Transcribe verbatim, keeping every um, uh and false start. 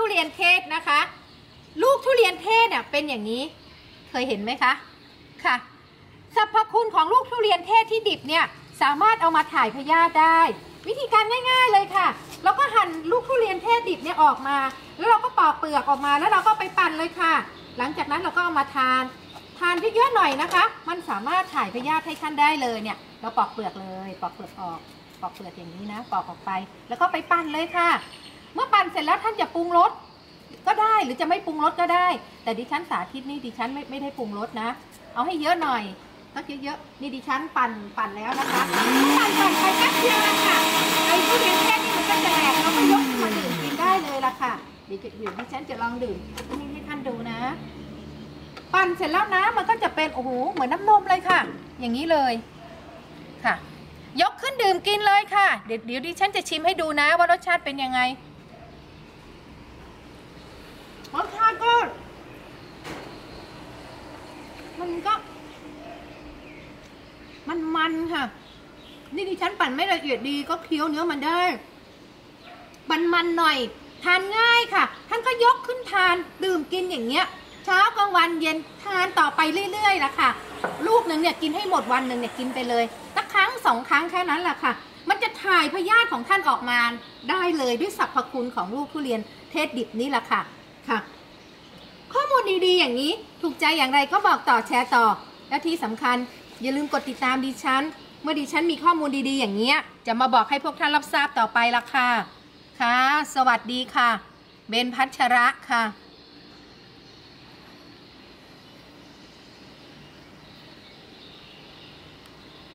ทุเรียนเทศนะคะลูกทุเรียนเทศเนี่ยเป็นอย่างนี้เคยเห็นไหมคะค่ะสรรพคุณของลูกทุเรียนเทศที่ดิบเนี่ยสามารถเอามาถ่ายพยาธิได้วิธีการง่ายๆเลยค่ะเราก็หั่นลูกทุเรียนเทศดิบเนี่ยออกมาแล้วเราก็ปอกเปลือกออกมาแล้วเราก็ไปปั่นเลยค่ะหลังจากนั้นเราก็เอามาทานทานเยอะๆหน่อยนะคะมันสามารถถ่ายพยาธิให้ท่านได้เลยเนี่ยเราปอกเปลือกเลยปอกเปลือกออกปอกเปลือกอย่างนี้นะปอกออกไปแล้วก็ไปปั่นเลยค่ะเมื่อปั่นเสร็จแล้วท่านจะปรุงรสก็ได้หรือจะไม่ปรุงรสก็ได้แต่ดิฉันสาธิตนี่ดิฉันไม่ไม่ได้ปรุงรสนะเอาให้เยอะหน่อยก็เยอะๆนี่ดิฉันปั่นปั่นแล้วนะคะปั่นปั่นไปแป๊บเดียวละค่ะไอ้ทุเรียนแค่นี้มันก็จะแหลกแล้วก็ยกมาดื่มกินได้เลยละค่ะเดี๋ยวเดี๋ยวดิฉันจะลองดื่มนี่ให้ท่านดูนะปั่นเสร็จแล้วนะมันก็จะเป็นโอ้โหเหมือนน้ำนมเลยค่ะอย่างนี้เลยค่ะยกขึ้นดื่มกินเลยค่ะเดี๋ยวเดี๋ยวดิฉันจะชิมให้ดูนะว่ารสชาติเป็นยังไงรสชาติก็มันก็มันมันค่ะนี่ดิฉันปั่นไม่ละเอียดดีก็เคี้ยวเนื้อมันได้มันมันหน่อยทานง่ายค่ะท่านก็ยกขึ้นทานดื่มกินอย่างเงี้ยเช้ากลางวันเย็นทานต่อไปเรื่อยๆละค่ะลูกหนึ่งเนี่ยกินให้หมดวันหนึ่งเนี่ยกินไปเลยสักครั้งสองครั้งแค่นั้นแหละค่ะมันจะถ่ายพยาธิของท่านออกมาได้เลยด้วยสรรพคุณของลูกทุเรียนเทศดิบนี่แหละค่ะค่ะข้อมูลดีๆอย่างนี้ถูกใจอย่างไรก็บอกต่อแชร์ต่อและที่สำคัญอย่าลืมกดติดตามดิฉันเมื่อดิฉันมีข้อมูลดีๆอย่างเงี้ยจะมาบอกให้พวกท่านรับทราบต่อไปละค่ะค่ะสวัสดีค่ะเบนพัชระค่ะ